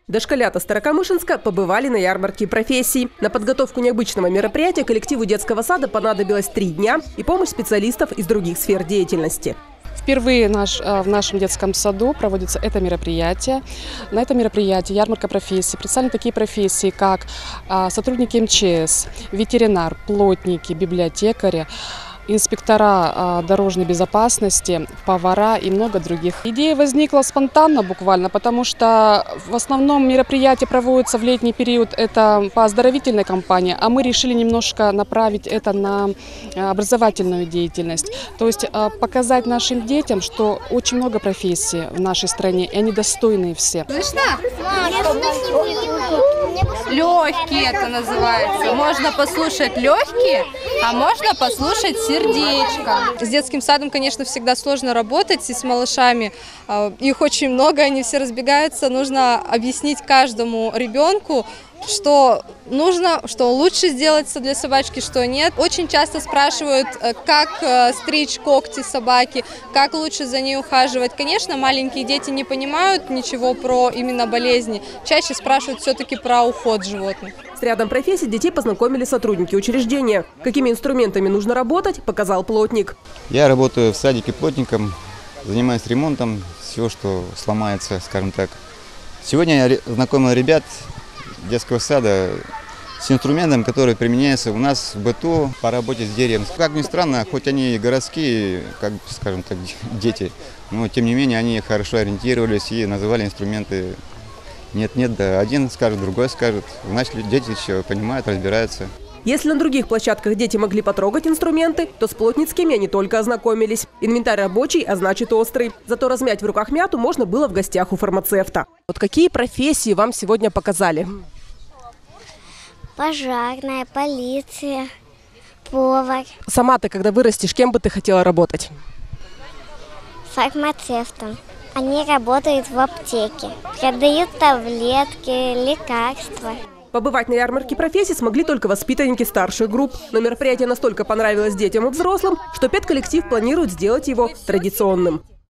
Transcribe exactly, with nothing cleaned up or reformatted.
Дошколята Старокамышинска побывали на ярмарке профессий. На подготовку необычного мероприятия коллективу детского сада понадобилось три дня и помощь специалистов из других сфер деятельности. Впервые наш, в нашем детском саду проводится это мероприятие. На этом мероприятии ярмарка профессий. Представлены такие профессии, как сотрудники эм че эс, ветеринар, плотники, библиотекари, инспектора дорожной безопасности, повара и много других. Идея возникла спонтанно буквально, потому что в основном мероприятия проводятся в летний период, это по оздоровительной кампании, а мы решили немножко направить это на образовательную деятельность. То есть показать нашим детям, что очень много профессий в нашей стране, и они достойные все. Легкие это называется. Можно послушать легкие, а можно послушать сердечко. С детским садом, конечно, всегда сложно работать, и с малышами. Их очень много, они все разбегаются. Нужно объяснить каждому ребенку, что нужно, что лучше сделать для собачки, что нет. Очень часто спрашивают, как стричь когти собаки, как лучше за ней ухаживать. Конечно, маленькие дети не понимают ничего про именно болезни. Чаще спрашивают все-таки про уход животных. С рядом профессий детей познакомили сотрудники учреждения. Какими инструментами нужно работать, показал плотник. Я работаю в садике плотником, занимаюсь ремонтом всего, что сломается, скажем так. Сегодня я знакомил ребят детского сада с инструментом, который применяется у нас в быту по работе с деревом. Как ни странно, хоть они и городские, как, скажем так, дети, но тем не менее они хорошо ориентировались и называли инструменты нет-нет, да один скажет, другой скажет. Значит, дети еще понимают, разбираются. Если на других площадках дети могли потрогать инструменты, то с плотницкими они только ознакомились. Инвентарь рабочий, а значит острый. Зато размять в руках мяту можно было в гостях у фармацевта. Вот какие профессии вам сегодня показали? Пожарная, полиция, повар. Сама ты, когда вырастешь, кем бы ты хотела работать? Фармацевтом. Они работают в аптеке, продают таблетки, лекарства. Побывать на ярмарке профессий смогли только воспитанники старших групп. Но мероприятие настолько понравилось детям и взрослым, что педколлектив планирует сделать его традиционным.